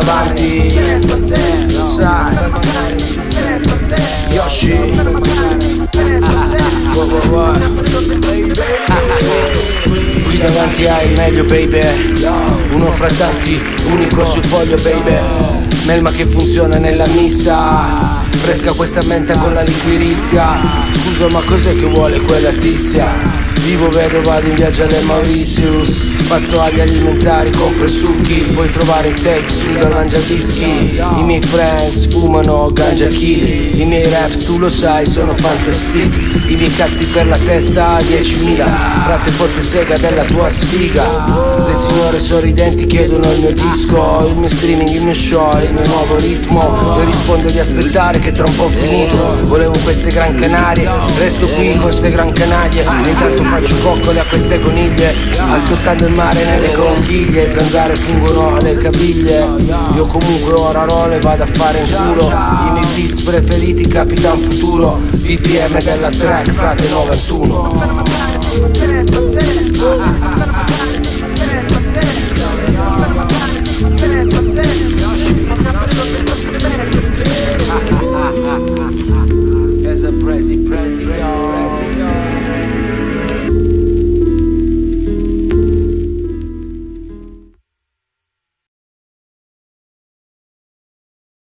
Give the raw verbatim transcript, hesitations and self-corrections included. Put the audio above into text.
avanti, lo sai, Yoshi, go, go, go. Qui davanti hai il meglio, baby, uno fra tanti, unico sul foglio, baby. Melma che funziona nella missa, fresca questa menta con la liquirizia. Scusa, ma cos'è che vuole quella tizia? Vivo, vedo, vado in viaggio alle Mauritius, passo agli alimentari, compro succhi, puoi trovare i tapes su dal mangiadischi. I miei friends fumano ganja chili, i miei raps tu lo sai sono fantastic. I miei cazzi per la testa diecimila, frate forte sega della tua sfiga. Le signore sorridenti chiedono il mio disco, il mio streaming, il mio show, il mio nuovo ritmo. Io rispondo di aspettare che tra un po' ho finito. Volevo queste gran canarie, resto qui con queste gran canaglie. Intanto faccio coccole a queste coniglie, ascoltando il mare nelle conchiglie. Zanzare pungono le caviglie, io comunque ora role vado a fare in culo. I miei beats preferiti Capitan Futuro, B P M della track frate novantuno.